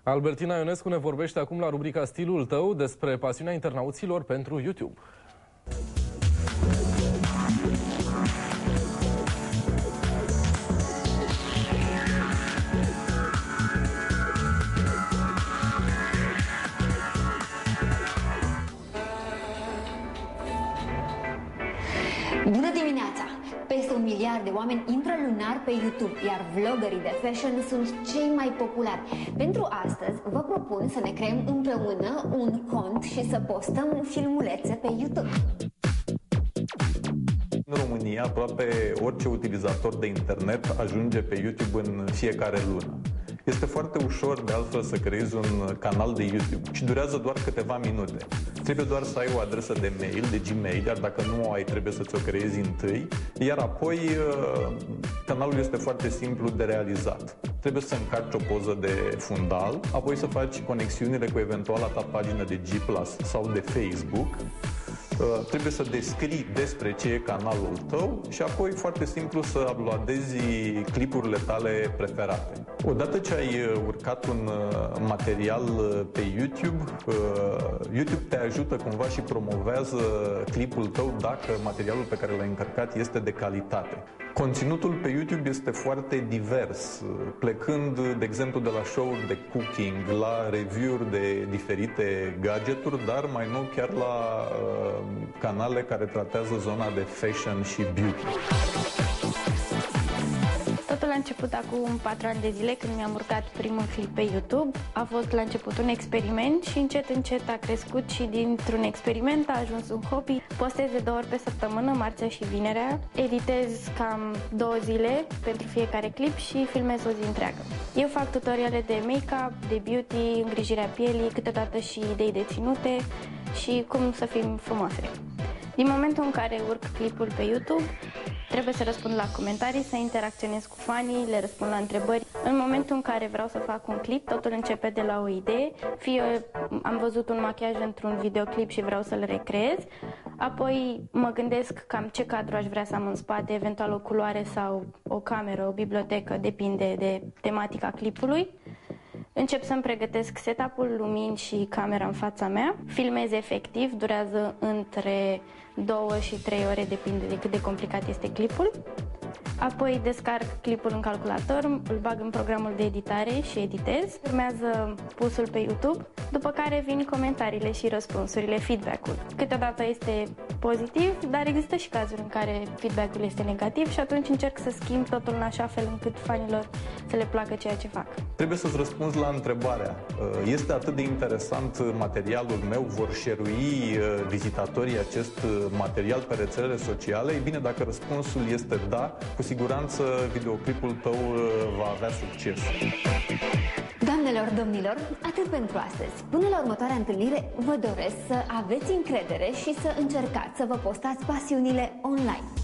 Albertina Ionescu ne vorbește acum la rubrica Stilul tău despre pasiunea internauților pentru YouTube. Bună dimineața! Peste 1 miliard de oameni intră lunar pe YouTube, iar vloggerii de fashion sunt cei mai populari. Pentru astăzi vă propun să ne creăm împreună un cont și să postăm filmulețe pe YouTube. În România, aproape orice utilizator de internet ajunge pe YouTube în fiecare lună. Este foarte ușor, de altfel, să creezi un canal de YouTube și durează doar câteva minute. Trebuie doar să ai o adresă de mail, de Gmail, iar dacă nu o ai, trebuie să ți-o creezi întâi, iar apoi canalul este foarte simplu de realizat. Trebuie să încarci o poză de fundal, apoi să faci conexiunile cu eventuala ta pagină de G+ sau de Facebook. Trebuie să descrii despre ce e canalul tău și apoi, foarte simplu, să uploadezi clipurile tale preferate. Odată ce ai urcat un material pe YouTube, YouTube te ajută cumva și promovează clipul tău dacă materialul pe care l-ai încărcat este de calitate. Conținutul pe YouTube este foarte divers, plecând, de exemplu, de la show-uri de cooking, la review-uri de diferite gadgeturi, dar mai nou chiar la canale care tratează zona de fashion și beauty. Totul a început acum 4 ani de zile, când mi-am urcat primul clip pe YouTube. A fost la început un experiment și încet, încet a crescut și dintr-un experiment a ajuns un hobby. Postez de 2 ori pe săptămână, marțea și vinerea. Editez cam 2 zile pentru fiecare clip și filmez o zi întreagă. Eu fac tutoriale de make-up, de beauty, îngrijirea pielii, câteodată și idei de ținute și cum să fim frumoase. Din momentul în care urc clipul pe YouTube, trebuie să răspund la comentarii, să interacționez cu fanii, le răspund la întrebări. În momentul în care vreau să fac un clip, totul începe de la o idee. Fie am văzut un machiaj într-un videoclip și vreau să-l recreez, apoi mă gândesc cam ce cadru aș vrea să am în spate, eventual o culoare sau o cameră, o bibliotecă, depinde de tematica clipului. Încep să-mi pregătesc setup-ul, lumini și camera în fața mea. Filmez efectiv, durează între 2 și 3 ore, depinde de cât de complicat este clipul. Apoi descarc clipul în calculator, îl bag în programul de editare și editez. Urmează pusul pe YouTube, după care vin comentariile și răspunsurile, feedback-ul. Câteodată este pozitiv, dar există și cazuri în care feedback-ul este negativ și atunci încerc să schimb totul în așa fel încât fanilor să le placă ceea ce fac. Trebuie să-ți răspunzi la întrebarea: este atât de interesant materialul meu? Vor share-ui vizitatorii acest material pe rețelele sociale? Ei bine, dacă răspunsul este da, cu siguranță videoclipul tău va avea succes. Doamnelor, domnilor, atât pentru astăzi. Până la următoarea întâlnire, vă doresc să aveți încredere și să încercați să vă postați pasiunile online.